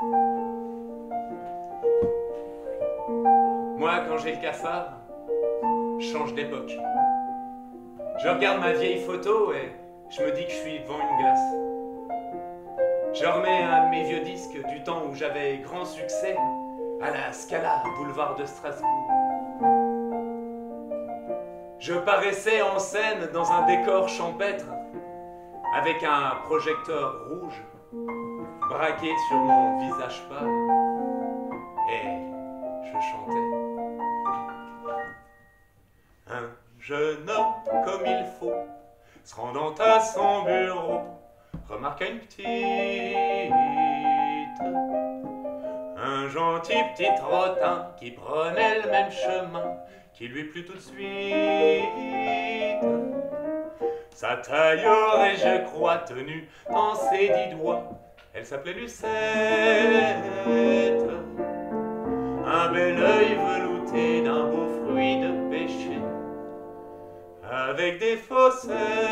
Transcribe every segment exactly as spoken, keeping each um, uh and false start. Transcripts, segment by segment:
Moi, quand j'ai le cafard, je change d'époque. Je regarde ma vieille photo et je me dis que je suis devant une glace. Je remets un de mes vieux disques du temps où j'avais grand succès à la Scala, boulevard de Strasbourg. Je paraissais en scène dans un décor champêtre avec un projecteur rouge braqué sur mon visage pâle et je chantais. Un jeune homme comme il faut, se rendant à son bureau, remarqua une petite, un gentil petit trottin qui prenait le même chemin, qui lui plut tout de suite. Sa taille aurait, je crois, tenu dans ses dix doigts. Elle s'appelait Lucette. Un bel œil velouté d'un beau fruit de péché, avec des fossettes.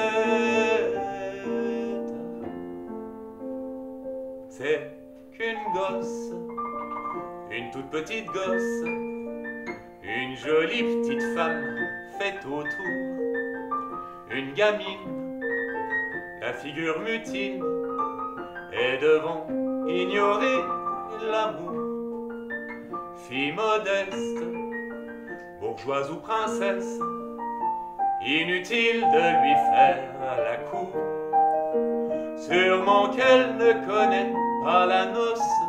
C'est qu'une gosse, une toute petite gosse, une jolie petite femme faite autour, une gamine, la figure mutine, et devant ignorer l'amour. Fille modeste, bourgeoise ou princesse, inutile de lui faire la cour. Sûrement qu'elle ne connaît pas la noce